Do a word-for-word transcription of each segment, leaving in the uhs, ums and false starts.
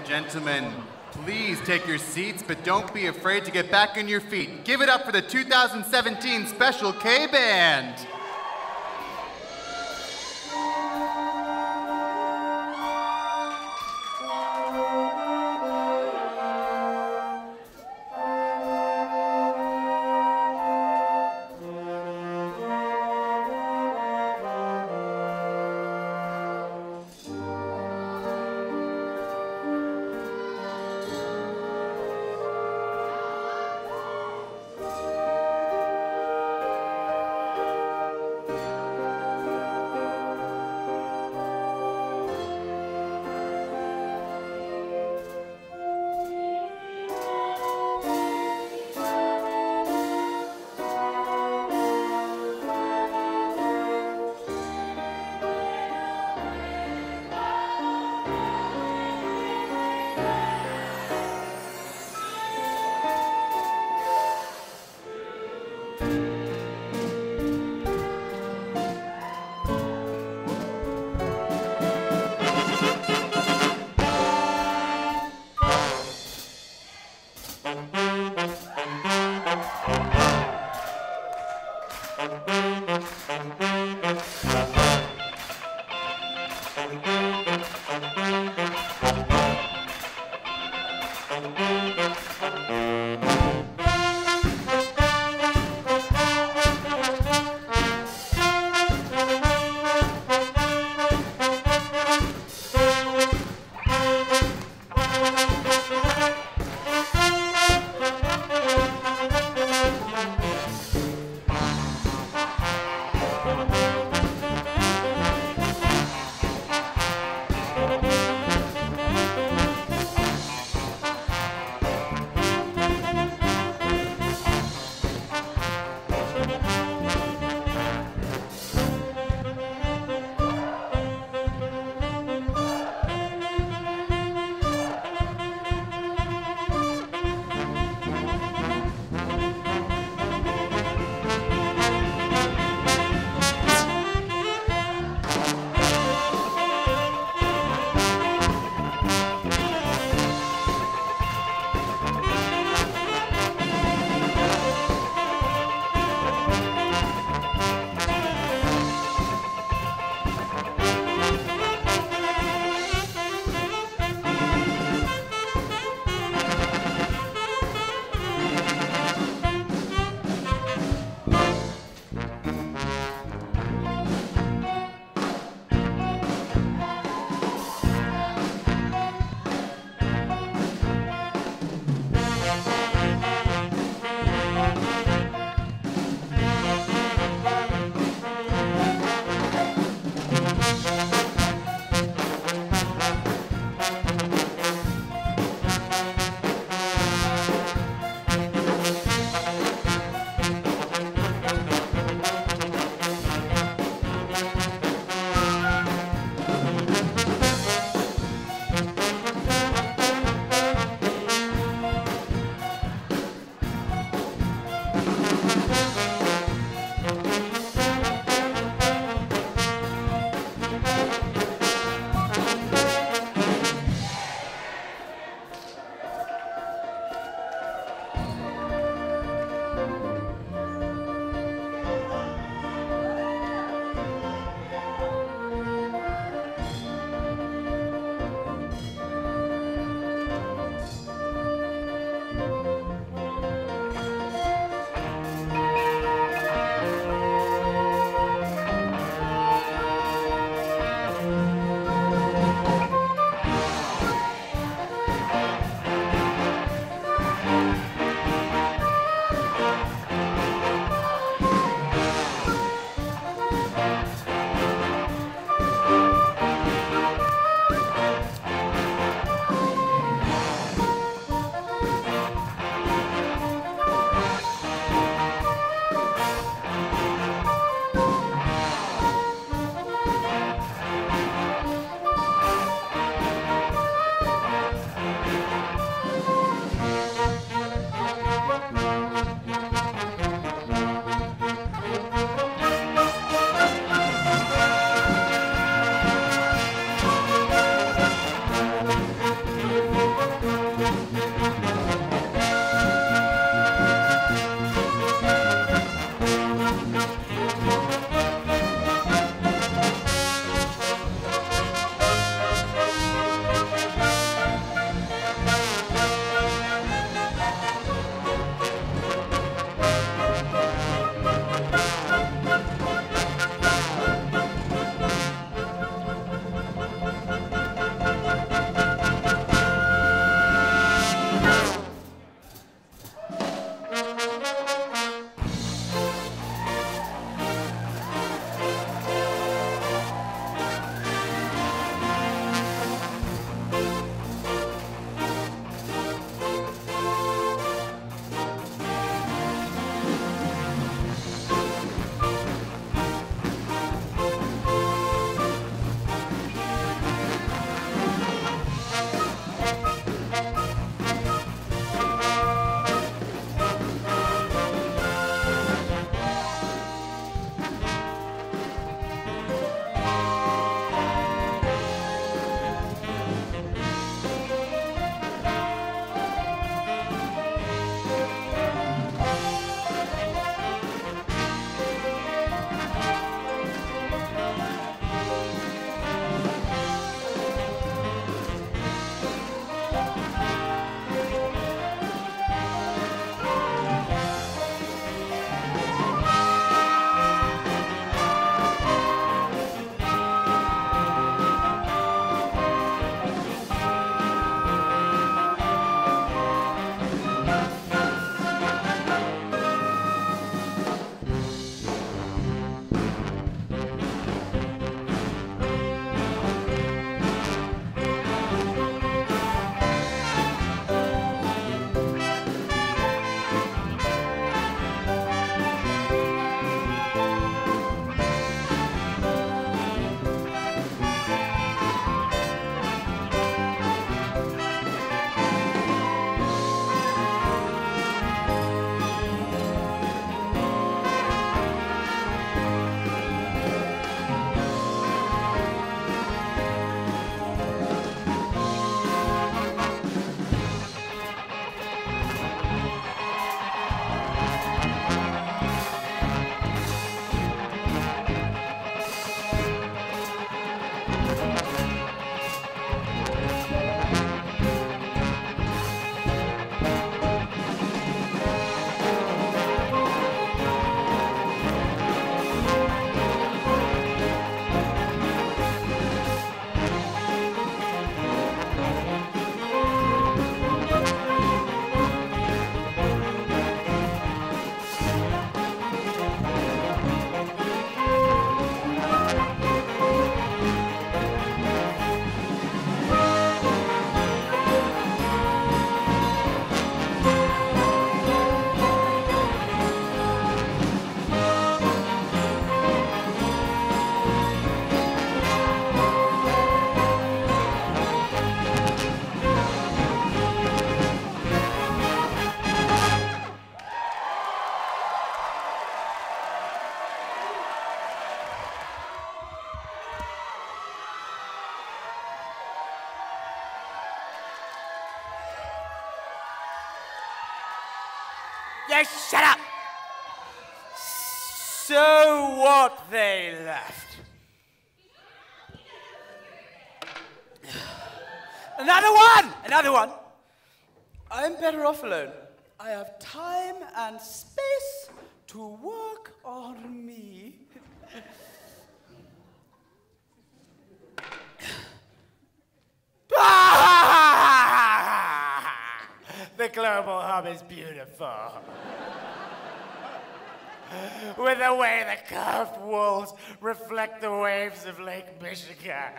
Gentlemen, please take your seats, but don't be afraid to get back on your feet. Give it up for the two thousand seventeen Special K Band. You shut up! So what they left? Another one! Another one! I'm better off alone. I have time and space to work on me. The global hub is beautiful. With the way the curved walls reflect the waves of Lake Michigan.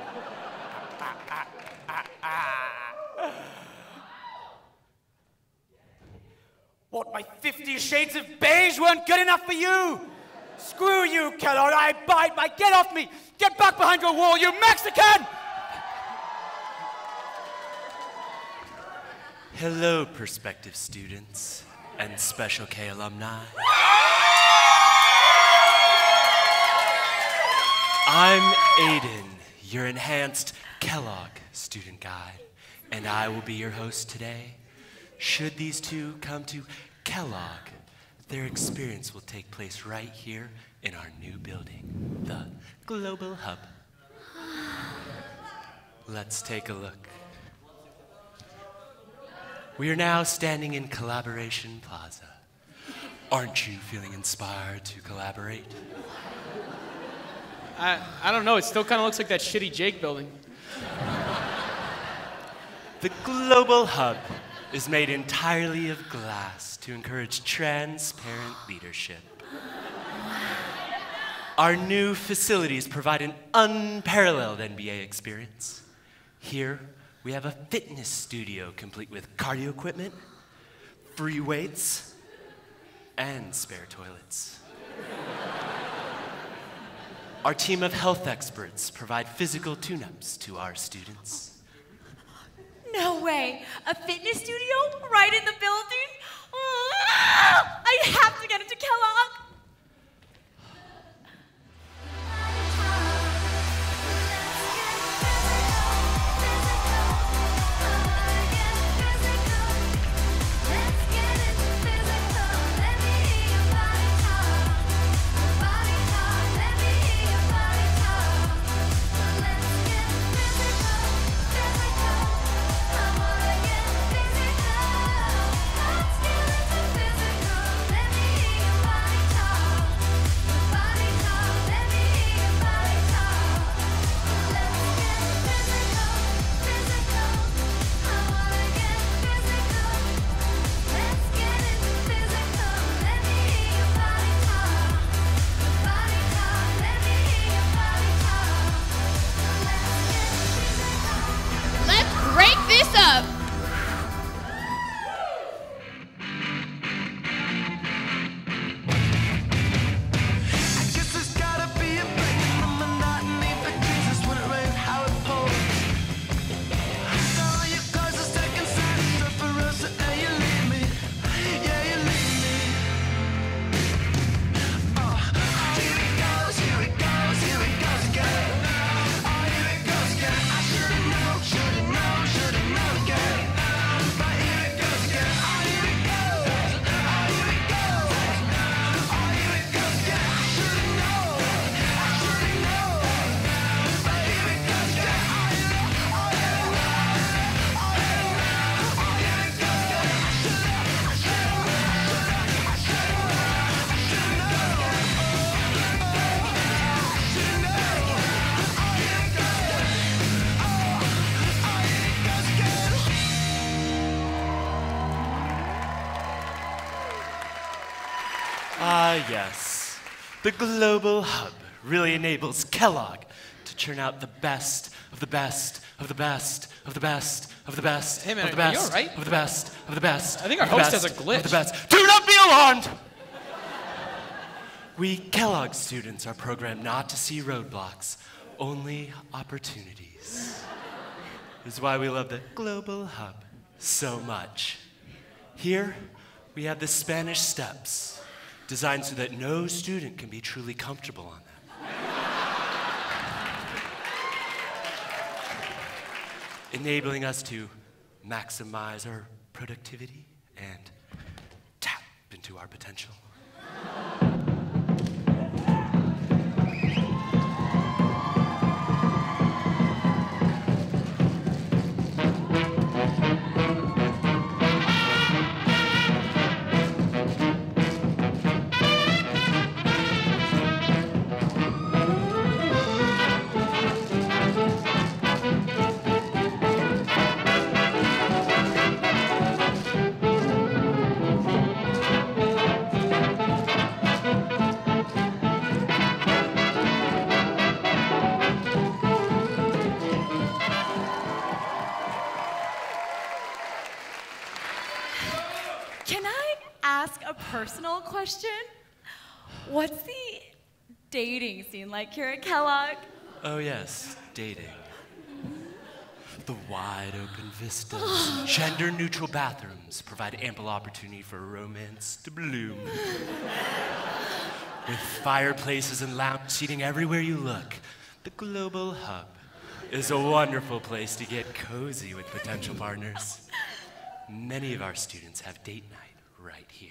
What, my Fifty Shades of Beige weren't good enough for you? Screw you, Kellogg, I bite my, get off me! Get back behind your wall, you Mexican! Hello, prospective students and Special K alumni. I'm Aiden, your enhanced Kellogg student guide, and I will be your host today. Should these two come to Kellogg, their experience will take place right here in our new building, the Global Hub. Let's take a look. We are now standing in Collaboration Plaza. Aren't you feeling inspired to collaborate? I, I don't know, it still kind of looks like that shitty Jake building. The Global Hub is made entirely of glass to encourage transparent leadership. Our new facilities provide an unparalleled N B A experience. Here, we have a fitness studio complete with cardio equipment, free weights, and spare toilets. Our team of health experts provide physical tune-ups to our students. No way! A fitness studio right in the building? I have to get into Kellogg! Ah, yes. The Global Hub really enables Kellogg to churn out the best of the best of the best of the best of the best Hey, man, of the are you best all right? of the best of the best. I think our of the host best has a glitch. Of the best. Do not be alarmed! We Kellogg students are programmed not to see roadblocks, only opportunities. This is why we love the Global Hub so much. Here, we have the Spanish Steps, designed so that no student can be truly comfortable on them. Enabling us to maximize our productivity and tap into our potential. Can I ask a personal question? What's the dating scene like here at Kellogg? Oh yes, dating. The wide open vistas, gender-neutral bathrooms provide ample opportunity for romance to bloom. With fireplaces and lounge seating everywhere you look, the Global Hub is a wonderful place to get cozy with potential partners. Many of our students have date night right here.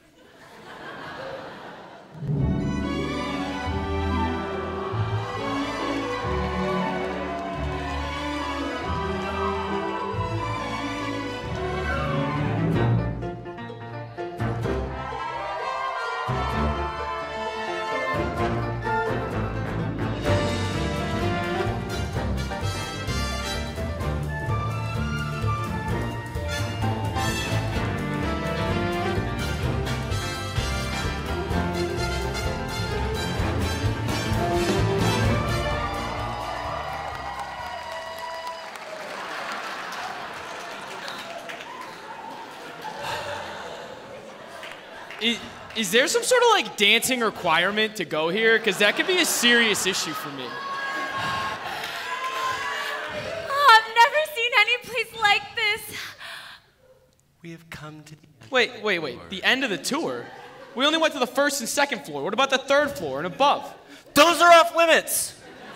Is, is there some sort of like dancing requirement to go here? Because that could be a serious issue for me. Oh, I've never seen any place like this. We have come to the end. Wait, wait, wait. The end of the tour? We only went to the first and second floor. What about the third floor and above? Those are off limits!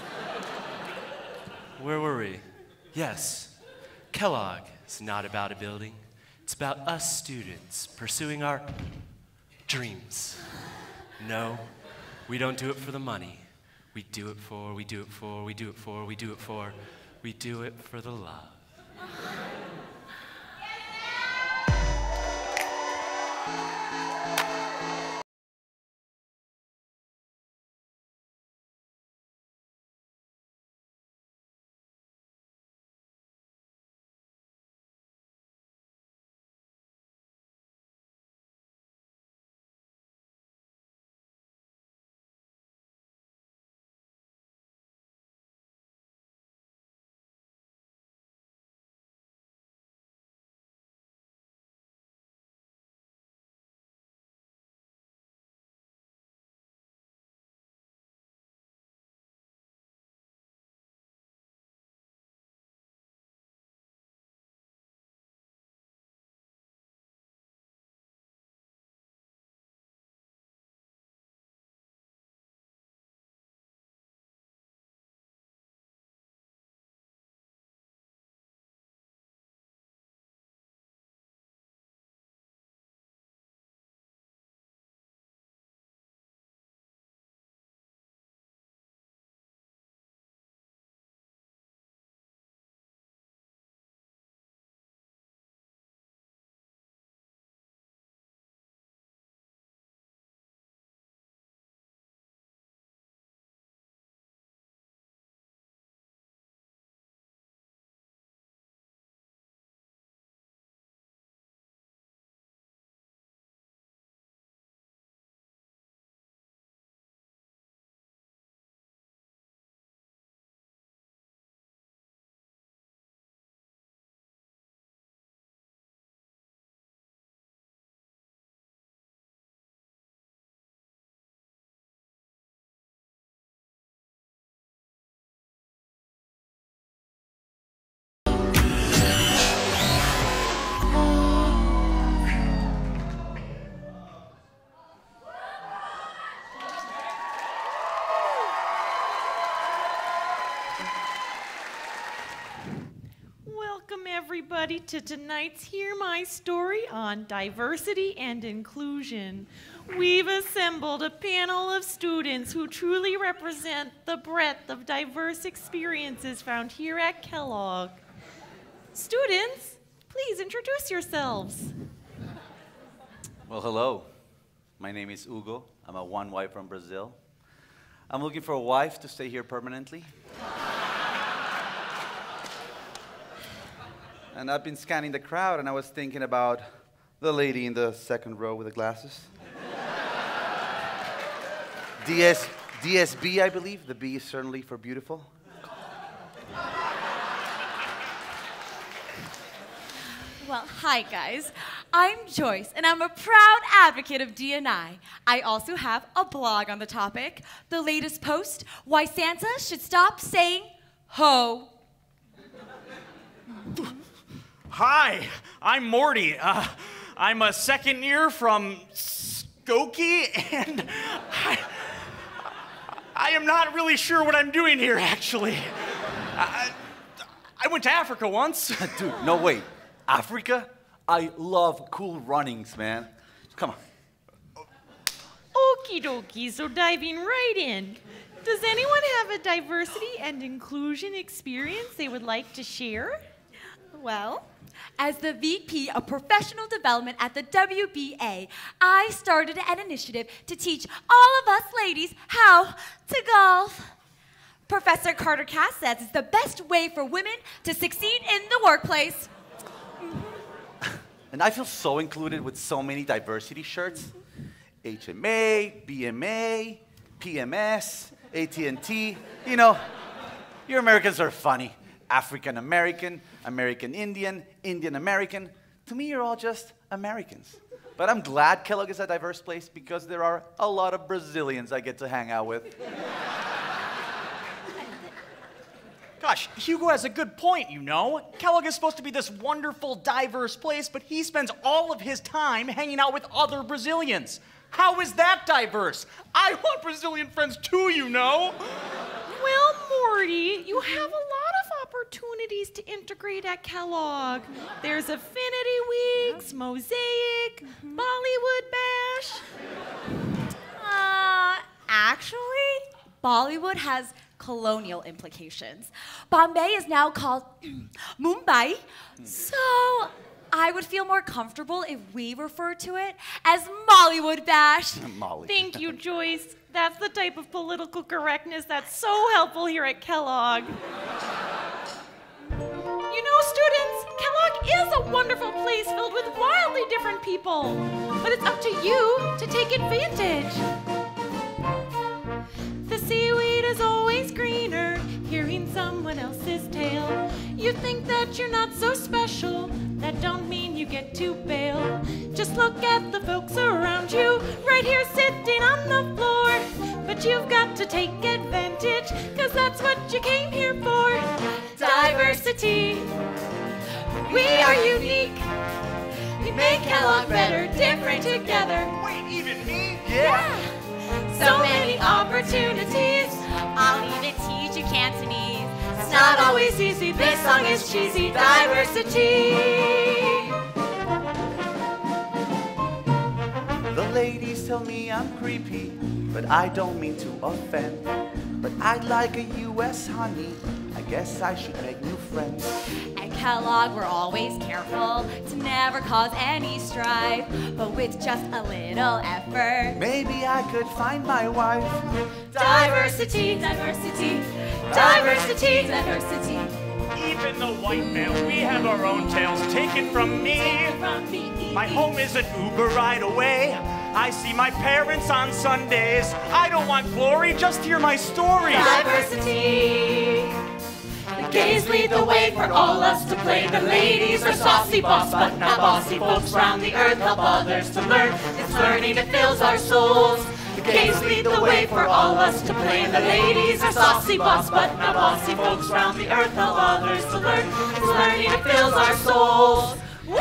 Where were we? Yes, Kellogg is not about a building. It's about us students pursuing our dreams. No, we don't do it for the money. We do it for, we do it for, we do it for, we do it for, we do it for the love. everybody, to tonight's Hear My Story on diversity and inclusion. We've assembled a panel of students who truly represent the breadth of diverse experiences found here at Kellogg. Students, please introduce yourselves. Well, hello. My name is Hugo. I'm a one wife from Brazil. I'm looking for a wife to stay here permanently. And I've been scanning the crowd, and I was thinking about the lady in the second row with the glasses. D S, D S B, I believe. The B is certainly for beautiful. Well, hi guys. I'm Joyce, and I'm a proud advocate of D and I. I also have a blog on the topic. The latest post, why Santa should stop saying ho. Hi, I'm Morty. Uh, I'm a second year from Skokie, and I, I am not really sure what I'm doing here, actually. I, I went to Africa once. Dude, no, wait. Africa? I love cool runnings, man. Come on. Okie dokie, so diving right in. Does anyone have a diversity and inclusion experience they would like to share? Well, as the V P of Professional Development at the W B A, I started an initiative to teach all of us ladies how to golf. Professor Carter Cass says it's the best way for women to succeed in the workplace. And I feel so included with so many diversity shirts. H M A, B M A, P M S, A T and T. You know, you Americans are funny. African American, American Indian, Indian American. To me, you're all just Americans. But I'm glad Kellogg is a diverse place because there are a lot of Brazilians I get to hang out with. Gosh, Hugo has a good point, you know. Kellogg is supposed to be this wonderful, diverse place, but he spends all of his time hanging out with other Brazilians. How is that diverse? I want Brazilian friends too, you know. Well, Morty, you have a lot of opportunities to integrate at Kellogg. There's Affinity Weeks, Mosaic, Bollywood Bash. Uh, actually, Bollywood has colonial implications. Bombay is now called Mumbai, so I would feel more comfortable if we refer to it as Mollywood Bash. Molly. Thank you, Joyce. That's the type of political correctness that's so helpful here at Kellogg. You know, students, Kellogg is a wonderful place filled with wildly different people, but it's up to you to take advantage. The seaweed is always greener, hearing someone else's tale. You think that you're not so special, that don't mean you get to bail. Just look at the folks around you, right here sitting on the floor. But you've got to take advantage, cause that's what you came here for. Diversity, we are unique. We make Kellogg better, different together. Wait, even me? Yeah. So many opportunities. I'll even teach you Cantonese. It's not always easy. This song is cheesy. Diversity. The ladies tell me I'm creepy, but I don't mean to offend. But I'd like a U S honey. I guess I should make new friends. At Kellogg, we're always careful to never cause any strife. But with just a little effort, Maybe I could find my wife. diversity, diversity, diversity, diversity. Even the white male, we have our own tales. Take it from me. From me. My home is an Uber ride away. I see my parents on Sundays. I don't want glory, just hear my story. Diversity. The gays lead the way for all us to play. The ladies are saucy boss, but not bossy folks round the earth help others to learn. It's learning that fills our souls. The gays lead the way for all us to play. The ladies are saucy boss, but not bossy folks round the earth help others to learn. It's learning that fills our souls. Woo!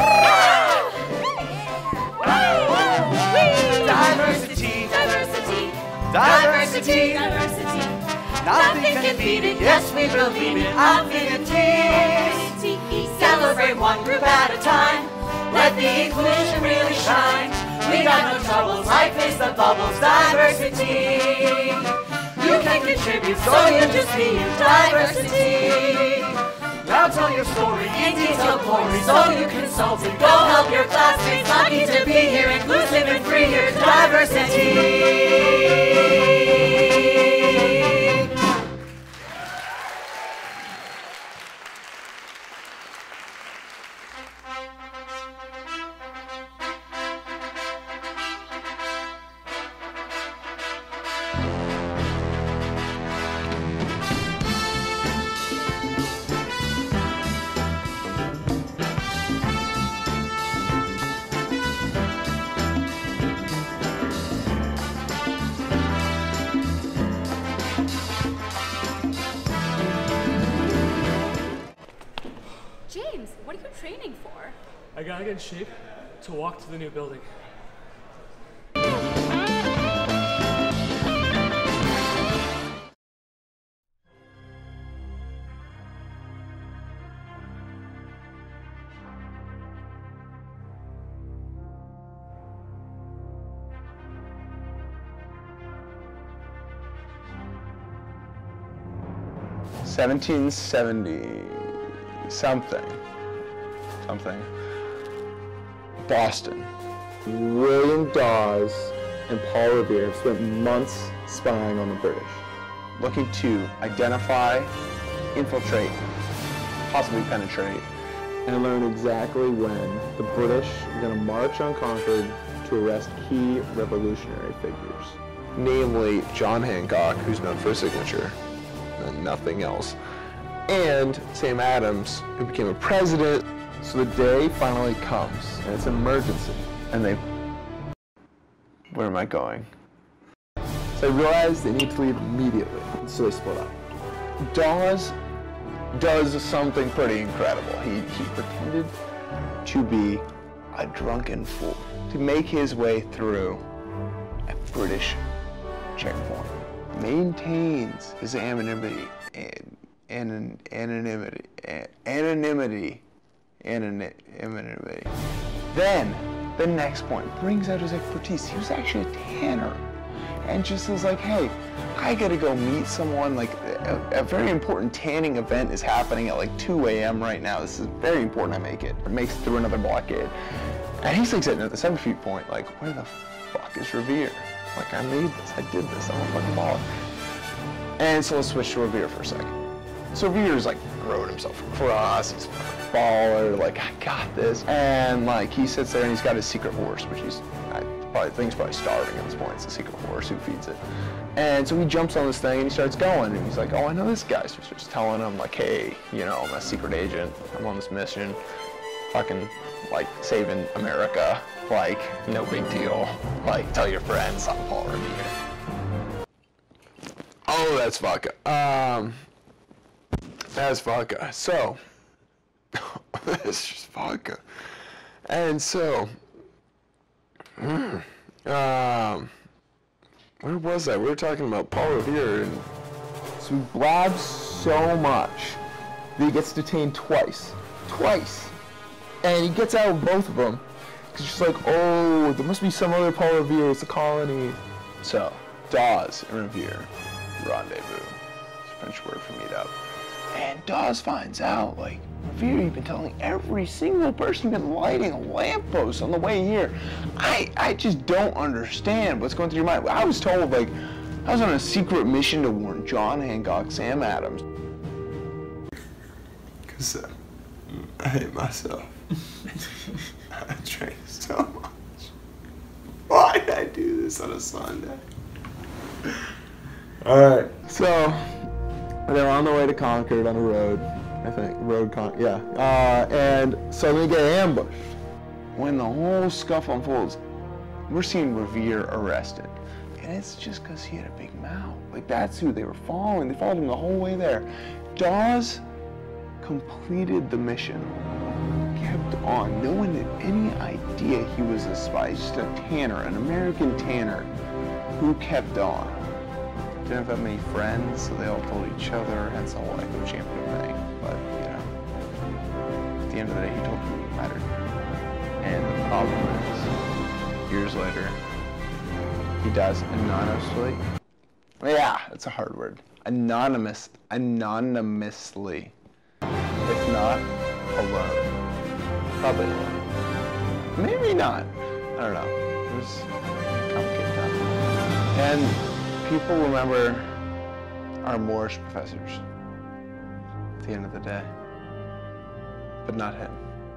Diversity, diversity, diversity, diversity. Nothing can beat it, yes we believe it. Affinity. Celebrate one group at a time. Let the inclusion really shine. We got no troubles, life is the bubbles, diversity. You can contribute, so you just be you, diversity. Now tell your story in detailed glory, so you consult and go help your classmates. Lucky to be here, inclusive and free, here's diversity. James, what are you training for? I gotta get in shape to walk to the new building. seventeen seventy something, something, Boston. William Dawes and Paul Revere have spent months spying on the British, looking to identify, infiltrate, possibly penetrate, and learn exactly when the British are going to march on Concord to arrest key revolutionary figures. Namely, John Hancock, who's known for his signature, and nothing else, and Sam Adams, who became a president. So the day finally comes, and it's an emergency, and they... Where am I going? So they realize they need to leave immediately, so they split up. Dawes does something pretty incredible. He, he pretended to be a drunken fool to make his way through a British checkpoint. Maintains his anonymity and Anon anonymity, anonymity, anonymity. Then, the next point, brings out his expertise. He was actually a tanner, and just was like, hey, I gotta go meet someone, like, a, a very important tanning event is happening at like two A M right now. This is very important I make it. It makes it through another blockade. And he's like sitting at the seven feet point, like, where the fuck is Revere? Like, I made this, I did this, I'm a fucking baller. And so let's switch to Revere for a second. So Revere's like rode himself across, he's a baller, like, I got this. And like, he sits there and he's got his secret horse, which he's, I probably think he's probably starving at this point. It's a secret horse, who feeds it? And so he jumps on this thing and he starts going, and he's like, oh, I know this guy. So he starts telling him, like, hey, you know, I'm a secret agent, I'm on this mission, fucking, like, saving America, like, no big deal. Like, tell your friends, I'm Paul Revere. Oh, that's vodka. Um, that's vodka. So, that's just vodka. And so, mm, um, where was I? We were talking about Paul Revere, and so he blabs so much that he gets detained twice. Twice. And he gets out of both of them. Because he's just like, oh, there must be some other Paul Revere, it's a colony. So, Dawes and Revere rendezvous. It's a French word for meet up. And Dawes finds out, like, Revere, you've been telling every single person, you've been lighting a lamppost on the way here. I, I just don't understand what's going through your mind. I was told, like, I was on a secret mission to warn John Hancock, Sam Adams. Because uh, I hate myself. I drank so much. Why did I do this on a Sunday? Alright. So, they're on the way to Concord on a road, I think. Road Con, yeah. Uh, and so they get ambushed. When the whole scuffle unfolds, we're seeing Revere arrested. And it's just because he had a big mouth. Like, that's who they were following. They followed him the whole way there. Dawes completed the mission. Kept on. No one had any idea he was a spy. He's just a tanner, an American tanner who kept on. Didn't have that many friends, so they all told each other, hence the whole echo champion thing. But, you know. end of the day, he told me it mattered. And the problem is, years later, he dies anonymously. Yeah, it's a hard word. Anonymous, anonymously. If not, alone. Probably alone. Maybe not. I don't know. It was a complicated time. And people remember our Moorish professors at the end of the day. But not him.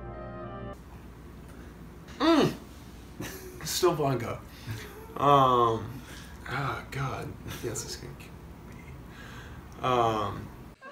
Mm. Still Blanco. Um, oh God, yes, this can kill me. Um.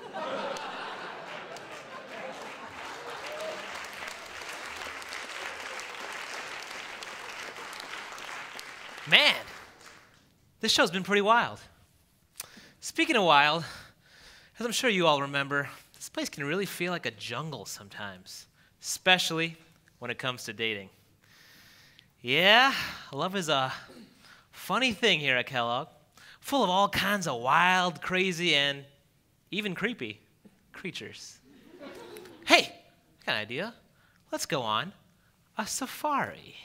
Man, this show's been pretty wild. Speaking of wild, as I'm sure you all remember, this place can really feel like a jungle sometimes, especially when it comes to dating. Yeah, love is a funny thing here at Kellogg, full of all kinds of wild, crazy, and even creepy creatures. Hey, I got an idea. Let's go on a safari.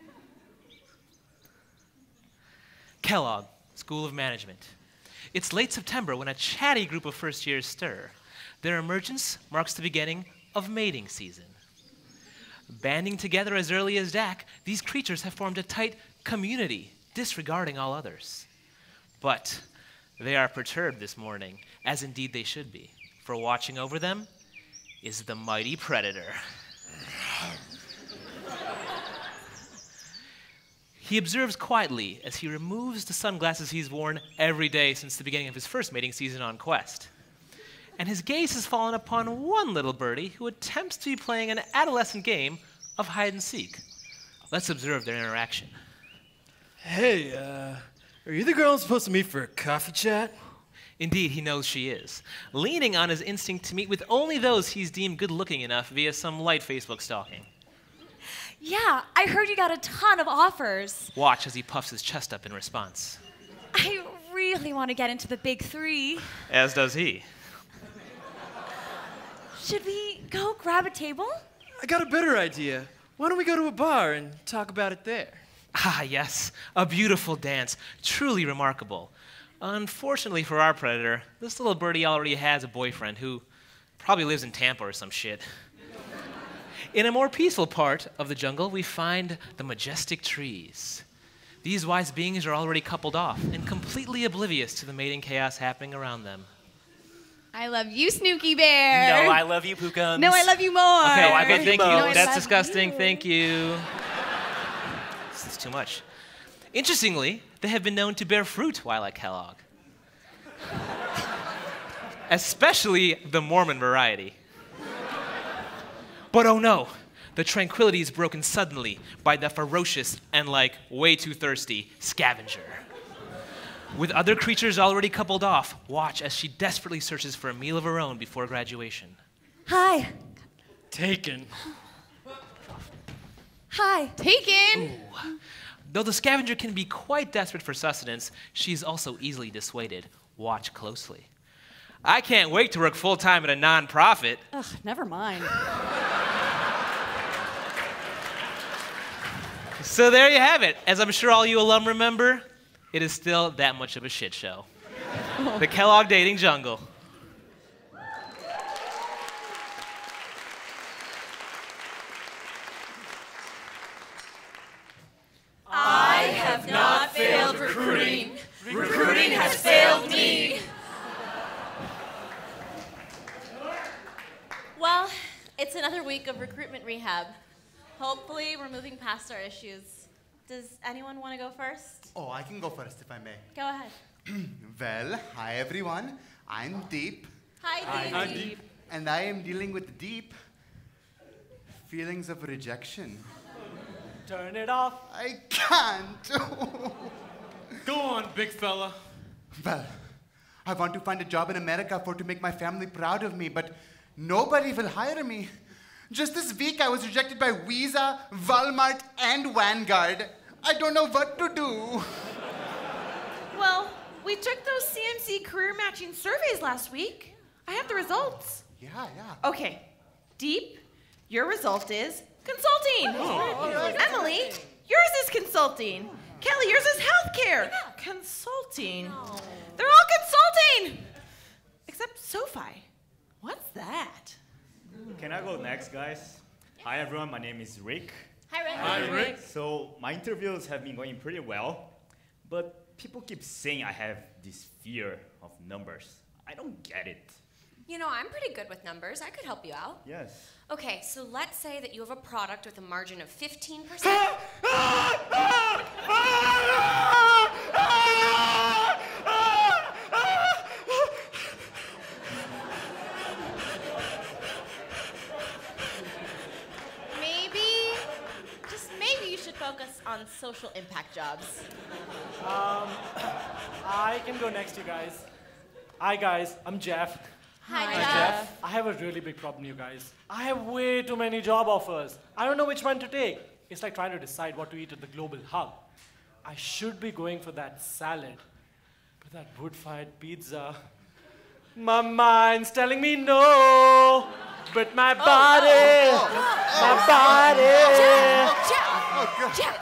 Kellogg School of Management. It's late September when a chatty group of first years stir. Their emergence marks the beginning of mating season. Banding together as early as D A C, these creatures have formed a tight community, disregarding all others. But they are perturbed this morning, as indeed they should be, for watching over them is the mighty predator. He observes quietly as he removes the sunglasses he's worn every day since the beginning of his first mating season on Quest. And his gaze has fallen upon one little birdie who attempts to be playing an adolescent game of hide and seek. Let's observe their interaction. Hey, uh, are you the girl I'm supposed to meet for a coffee chat? Indeed, he knows she is, leaning on his instinct to meet with only those he's deemed good-looking enough via some light Facebook stalking. Yeah, I heard you got a ton of offers. Watch as he puffs his chest up in response. I really want to get into the big three. As does he. Should we go grab a table? I got a better idea. Why don't we go to a bar and talk about it there? Ah, yes, a beautiful dance, truly remarkable. Unfortunately for our predator, this little birdie already has a boyfriend who probably lives in Tampa or some shit. In a more peaceful part of the jungle, we find the majestic trees. These wise beings are already coupled off and completely oblivious to the mating chaos happening around them. I love you, Snooky Bear. No, I love you, Pookums. No, I love you more. Okay, I okay, thank you. No, That's disgusting. You. Thank you. This is too much. Interestingly, they have been known to bear fruit while at Kellogg. Especially the Mormon variety. But oh no, the tranquility is broken suddenly by the ferocious and, like, way too thirsty scavenger. With other creatures already coupled off, watch as she desperately searches for a meal of her own before graduation. Hi. Taken. Hi. Taken. Ooh. Though the scavenger can be quite desperate for sustenance, she's also easily dissuaded. Watch closely. I can't wait to work full-time at a non-profit. Ugh, never mind. So there you have it. As I'm sure all you alum remember, it is still that much of a shit show. Oh. The Kellogg Dating Jungle. I have not failed recruiting. Recruiting has failed me. Well, it's another week of recruitment rehab. Hopefully, we're moving past our issues. Does anyone want to go first? Oh, I can go first if I may. Go ahead. Well, hi everyone. I'm Deep. Hi, Deep. Hi, Deep. And I am dealing with deep feelings of rejection. Turn it off. I can't. Go on, big fella. Well, I want to find a job in America for to make my family proud of me, but nobody will hire me. Just this week, I was rejected by Visa, Walmart, and Vanguard. I don't know what to do. Well, we took those C M C career matching surveys last week. I have the results. Yeah, yeah. Okay, Deep, Your result is consulting. Oh, Emily, yours is consulting. Kelly, yours is healthcare. Consulting. Oh. They're all consulting. Except Sophie. What's that? Can I go next, guys? Hi, everyone. My name is Rick. Hi, Rick. Hi, Rick. So my interviews have been going pretty well, but people keep saying I have this fear of numbers. I don't get it. You know, I'm pretty good with numbers. I could help you out. Yes. Okay, so let's say that you have a product with a margin of fifteen percent. Maybe, just maybe you should focus on social impact jobs. Um, I can go next, you guys. Hi, guys. I'm Jeff. Hi, Hi, Jeff. Jeff. I have a really big problem, you guys. I have way too many job offers. I don't know which one to take. It's like trying to decide what to eat at the Global Hub. I should be going for that salad, but that wood-fired pizza. My mind's telling me no, but my body, oh, oh, my oh, body. Jeff, Jeff, Jeff,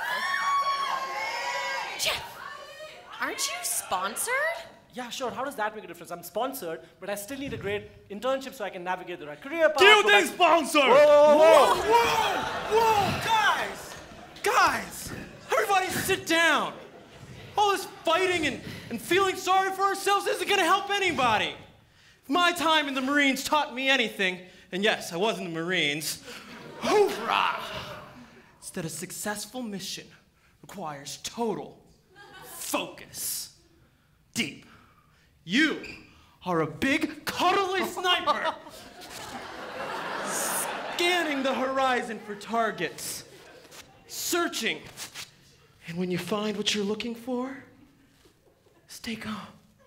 Jeff, aren't you sponsored? Yeah, sure. How does that make a difference? I'm sponsored, but I still need a great internship so I can navigate the right career path. Do you go think back- sponsor? Whoa, whoa, Whoa! Whoa! Guys! Guys! Everybody sit down! All this fighting and, and feeling sorry for ourselves isn't gonna help anybody. If my time in the Marines taught me anything, and yes, I was in the Marines, hoorah! It's that a successful mission requires total focus. Deep. You are a big, cuddly sniper, scanning the horizon for targets, searching. And when you find what you're looking for, stay calm.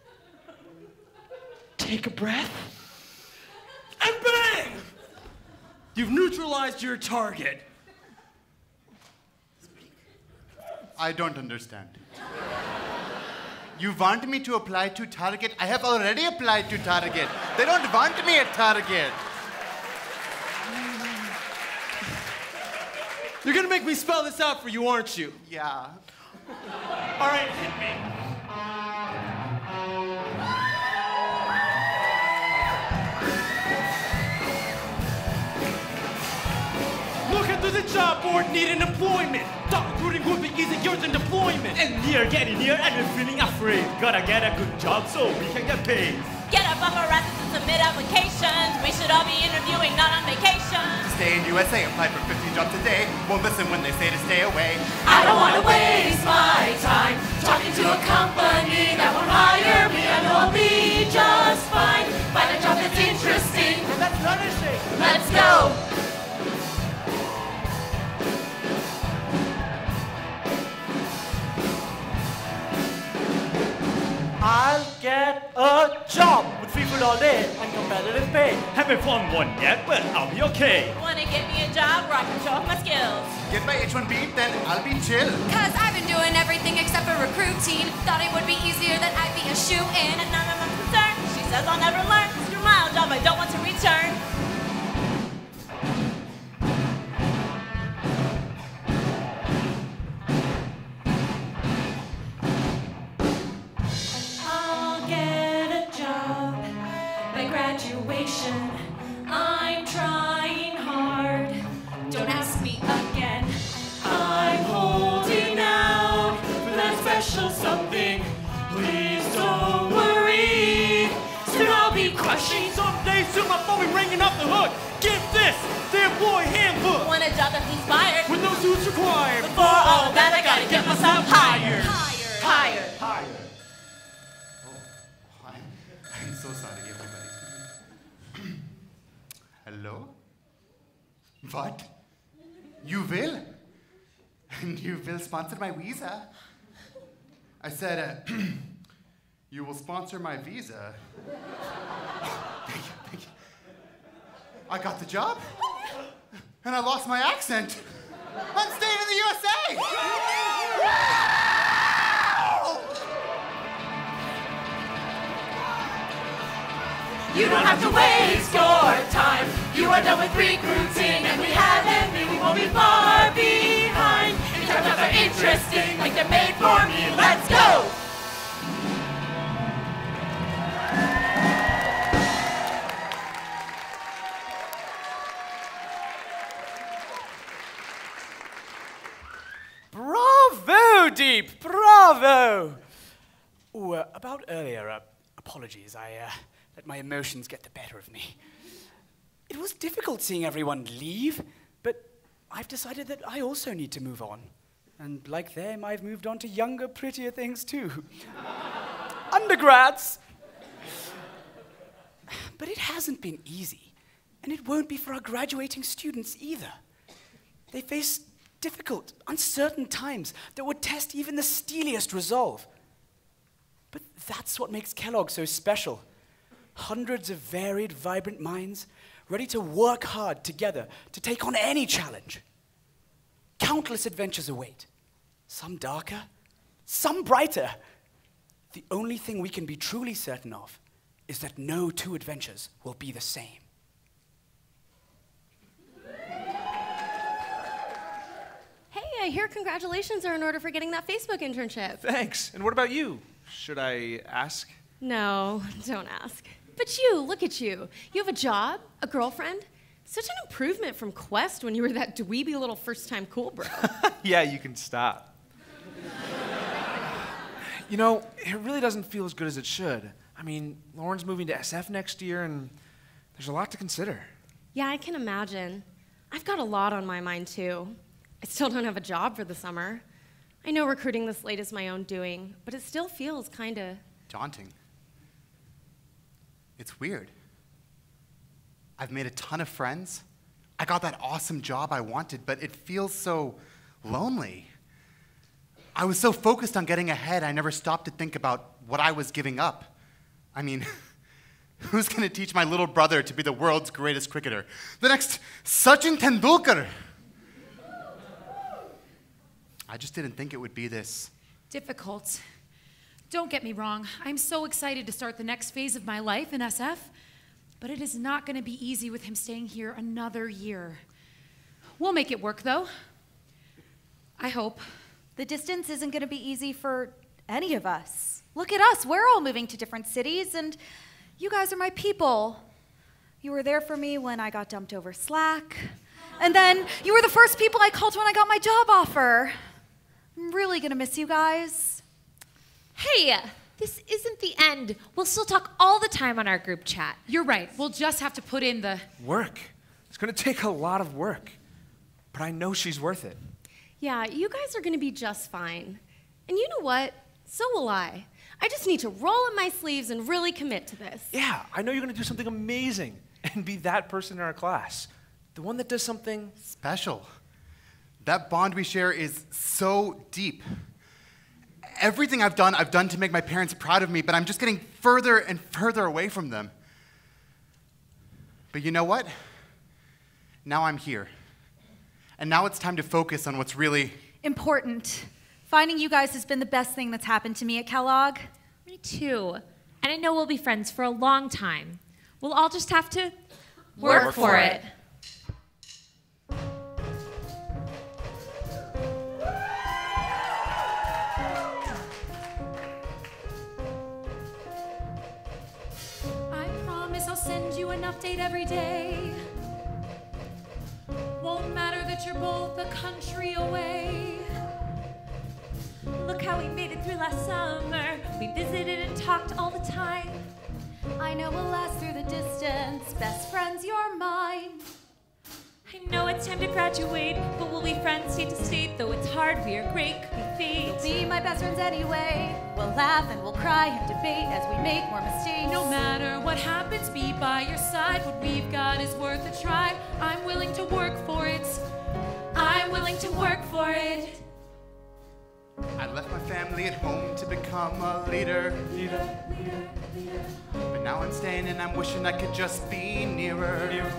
Take a breath, and bang! You've neutralized your target. I don't understand. You want me to apply to Target? I have already applied to Target. They don't want me at Target. You're gonna make me spell this out for you, aren't you? Yeah. All right, hit me. Look at the job board needing employment. Thought recruiting would be easy, yours in deployment. And you're getting here and you're feeling afraid. Gotta get a good job so we can get paid. Get up off our asses and submit applications. We should all be interviewing, not on vacation. Stay in U S A, apply for fifty jobs a day. Won't listen when they say to stay away. I don't want to waste my time talking to a company that won't hire me. I know I'll be just fine. Find a job that's interesting. That's punishing. Let's go. I'll get a job with free food all day and competitive pay. Haven't found one yet, but I'll be okay. Wanna get me a job where I can show off my skills? Get my H one B, then I'll be chill. Cause I've been doing everything except for recruiting. Thought it would be easier that I'd be a shoe-in. And none of I'm concerned. She says I'll never learn. Screw my old job, I don't want to return. I'll get a job by graduation. I'm trying hard. Don't ask me again. I'm holding out for that special something. Please don't worry. Soon I'll be crushing. Someday soon my phone be ringing off the hook. Give this, the employee handbook. Want a job that's inspired. With no suits required. Before all that, I gotta get myself hired. Hired. Hired. Hired. Oh, I'm, I'm so sorry, everybody. Hello? What? You will? And you will sponsor my visa? I said, uh, you will sponsor my visa. Thank you, thank you. I got the job, and I lost my accent. I'm staying in the U S A! You don't have to waste your time You are done with recruiting, and we haven't been, we won't be far behind. Your jobs are interesting, like they're made for me. Let's go! Bravo, Deep! Bravo! Ooh, uh, about earlier, uh, apologies, I uh, let my emotions get the better of me. It was difficult seeing everyone leave, but I've decided that I also need to move on. And like them, I've moved on to younger, prettier things too. Undergrads! But it hasn't been easy, and it won't be for our graduating students either. They face difficult, uncertain times that would test even the steeliest resolve. But that's what makes Kellogg so special. Hundreds of varied, vibrant minds ready to work hard together to take on any challenge. Countless adventures await, some darker, some brighter. The only thing we can be truly certain of is that no two adventures will be the same. Hey, I hear congratulations are in order for getting that Facebook internship. Thanks. And what about you? Should I ask? No, don't ask. But you, look at you. You have a job, a girlfriend. Such an improvement from Quest when you were that dweeby little first-time cool bro. Yeah, you can stop. You know, it really doesn't feel as good as it should. I mean, Lauren's moving to S F next year, and there's a lot to consider. Yeah, I can imagine. I've got a lot on my mind, too. I still don't have a job for the summer. I know recruiting this late is my own doing, but it still feels kind of... daunting. It's weird. I've made a ton of friends. I got that awesome job I wanted, but it feels so lonely. I was so focused on getting ahead, I never stopped to think about what I was giving up. I mean, who's going to teach my little brother to be the world's greatest cricketer? The next Sachin Tendulkar. I just didn't think it would be this. Difficult. Don't get me wrong. I'm so excited to start the next phase of my life in S F, but it is not going to be easy with him staying here another year. We'll make it work, though. I hope. The distance isn't going to be easy for any of us. Look at us. We're all moving to different cities, and you guys are my people. You were there for me when I got dumped over Slack, and then you were the first people I called when I got my job offer. I'm really going to miss you guys. Hey, this isn't the end. We'll still talk all the time on our group chat. You're right. We'll just have to put in the... Work. It's going to take a lot of work, but I know she's worth it. Yeah, you guys are going to be just fine. And you know what? So will I. I just need to roll up my sleeves and really commit to this. Yeah, I know you're going to do something amazing and be that person in our class. The one that does something... special. That bond we share is so deep. Everything I've done, I've done to make my parents proud of me, but I'm just getting further and further away from them. But you know what? Now I'm here. And now it's time to focus on what's really important. Finding you guys has been the best thing that's happened to me at Kellogg. Me too. And I know we'll be friends for a long time. We'll all just have to work, work for, for it. it. Send you an update every day. Won't matter that you're both a country away. Look how we made it through last summer. We visited and talked all the time. I know we'll last through the distance. Best friends, you're mine. I know it's time to graduate, but we'll be friends state to state. Though it's hard, we are great, could be fate. You'll be my best friends anyway. We'll laugh and we'll cry and debate as we make more mistakes. No matter what happens, be by your side. What we've got is worth a try. I'm willing to work for it. I'm willing to work for it. I left my family at home to become a leader. Leader, leader, leader. But now I'm staying and I'm wishing I could just be nearer. nearer.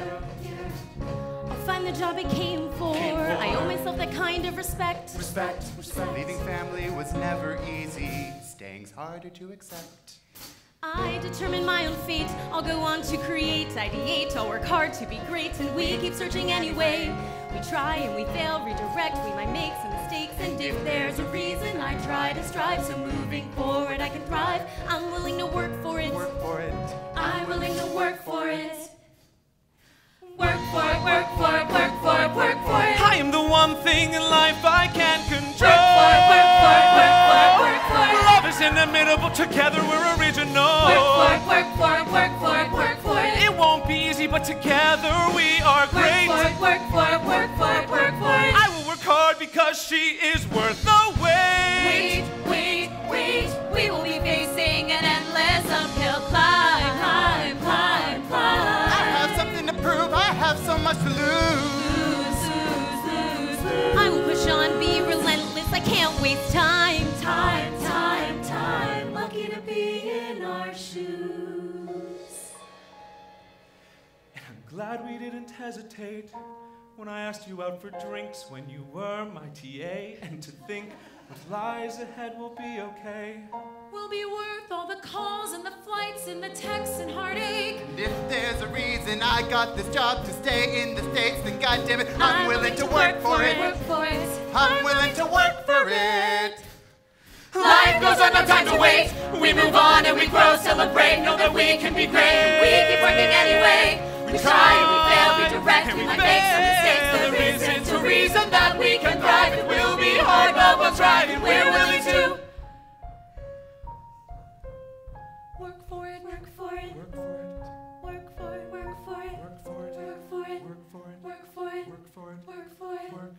I'll find the job I came for. came for. I owe myself that kind of respect. Respect, respect. Leaving family was never easy. Staying's harder to accept. I determine my own fate. I'll go on to create, ideate. I'll work hard to be great, and we keep searching anyway. We try and we fail, redirect. We might make some mistakes, and if there's a reason, I try to strive. So moving forward, I can thrive. I'm willing to work for it. Work for it. I'm willing to work for it. Work for it, work for it, work for it, work for it. I am the one thing in life I can't control. Work for it, work for it, work for it, work for it. Love is inimitable, together we're original. Work for it, work for it, work for it, work for it. It won't be easy, but together we are great. Work for it, work for it, work for it, work for it. I will work hard because she is worth the wait. Wait, wait, wait. We will be facing an endless uphill climb, climb, climb, climb. I have something to prove. I have so much to lose. Lose, lose, lose, lose. I will push on, be relentless. I can't waste time, time, time, time. Lucky to be in our shoes. And I'm glad we didn't hesitate when I asked you out for drinks when you were my T A. And to think what lies ahead will be okay. Will be worth all the calls and the flights and the texts and heartache. And if there's a reason I got this job to stay in the States, then goddammit, I'm, I'm willing, willing to work, work for it. Work for it. I'm willing to work for it. Life goes on, no time to wait. We move on and we grow, celebrate, know that we can be great. We keep working anyway. We try and we fail, we direct, we might make some mistakes, but there isn't a reason that we can thrive. It will be hard, but we'll try, and we're willing to work for it, work for it, work for it, work for it, work for it, work for it, work for it, work for it, work for it, work for it, work for it, work.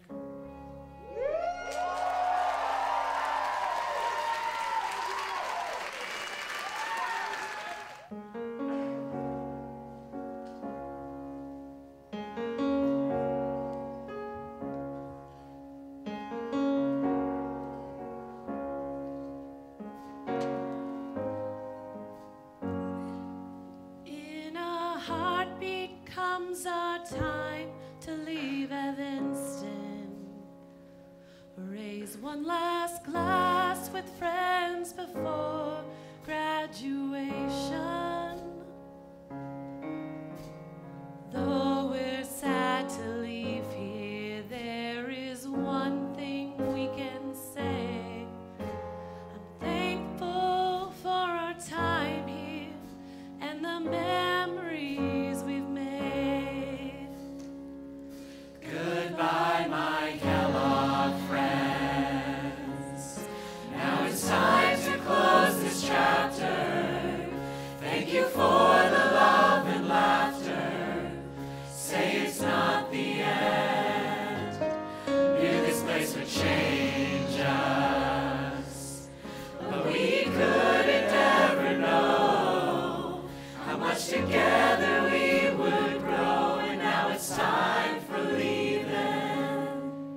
In a heartbeat comes our time to leave Evanston. Raise one last glass with friends before graduation. Though we're sad to leave here, there is one thing we can say. I'm thankful for our time here and the memories we've made. Goodbye, my Kellogg friends. Now it's time to close this chapter. Thank you for the love and laughter. Say it's not the end. Knew this place would change us, but we couldn't ever know how much together we would grow. And now it's time for leaving.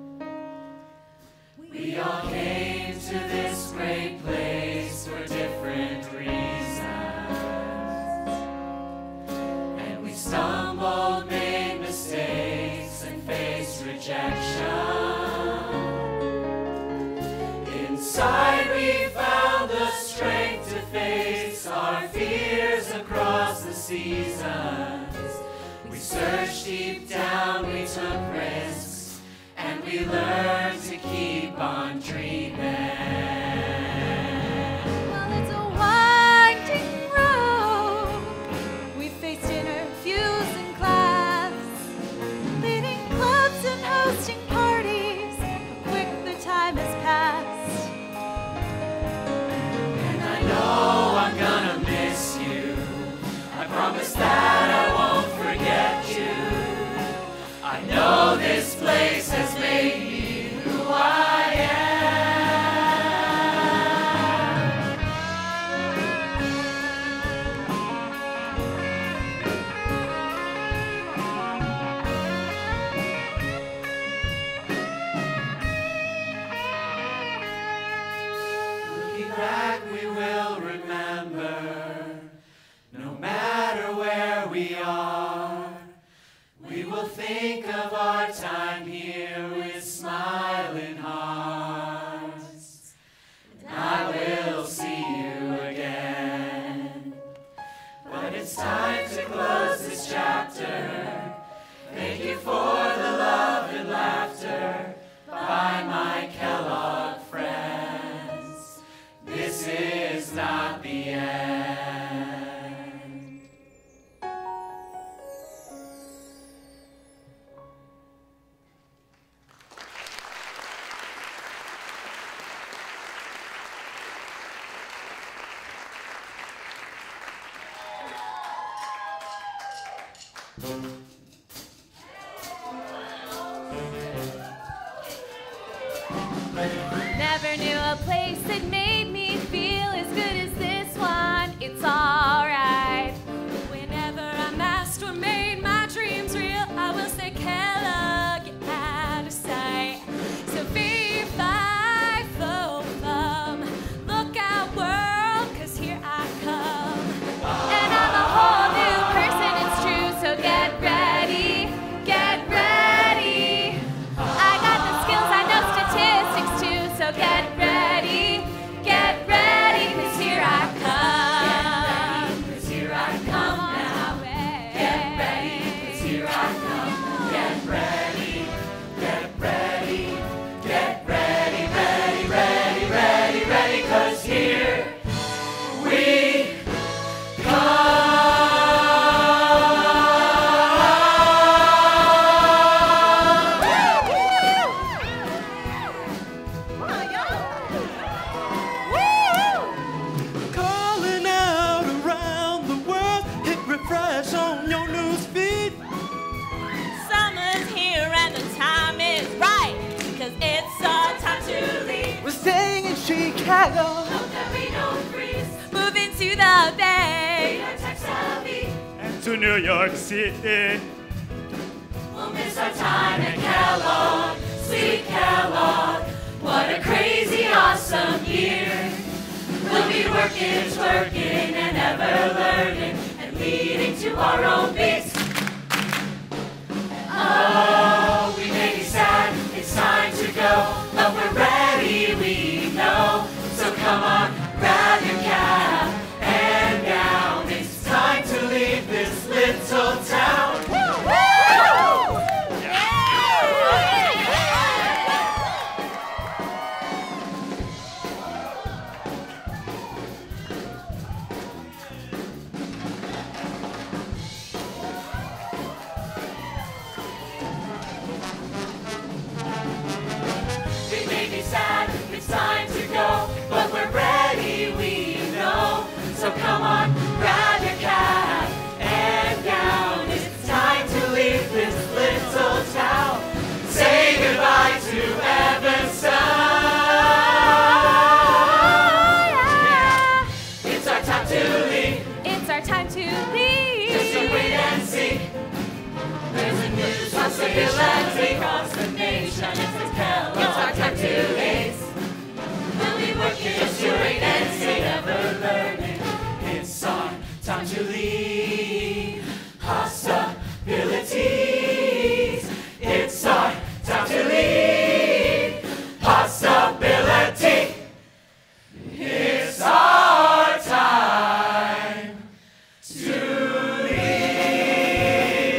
We all came to this great place for different reasons, and we stumbled, made mistakes, and faced rejection. Inside we found the strength to face our fears across the seasons. We searched deep down, we took risks, and we learned to keep on dreaming. Well, it's a winding road. We faced interviews in class, leading clubs and hosting parties. How quick the time has passed. And I know I'm gonna miss you. I promise that I won't forget you. I know this place has made me who I am. Looking back, we will remember, no matter where we are, we will think of our time here with smiling hearts. And I will see you again Never knew a place that made me feel as good as this one. It's alright. Whenever I'm asked what made my dreams real, I will say, Kellogg, get out of sight. So fee, fi, fo, fum. Look out, world, 'cause here I come. And I'm a whole new person, it's true, so get ready, get ready. I got the skills, I know statistics too, so get ready, get ready, 'cause here I come. 'Cause here I come now. Get ready, 'cause here I come. Get ready, get ready, get ready, ready, ready, ready, ready, 'cause here we Calling out around the world, hit refresh on your news feed. Summer's here and the time is right, 'cause it's our time to leave. We're staying in Chicago. Hope that we don't freeze. Moving to the Bay. We are tech-savvy. And to New York City. We'll miss our time at Kellogg, sweet Kellogg. What a crazy, awesome year. We'll be working, twerking, and ever learning, and leading to our own beats. Oh, we may be sad, it's time to go, but we're ready, we know. So come on, grab your cap and gown. It's time to leave this little town. We may be sad, it's time to go, but we're ready, we know. So come on, grab your cap and gown. It's time to leave this little town. Say goodbye to Evanston. It's our time to leave. It's our time to leave. Just to wait and see. There's a new possibility across the nation. It's a Kellogg. It's our time to leave. We'll be working just to wait and see. Never learning. It's our time to leave. Possibilities. It's our time to leave. Possibility. It's our time to leave.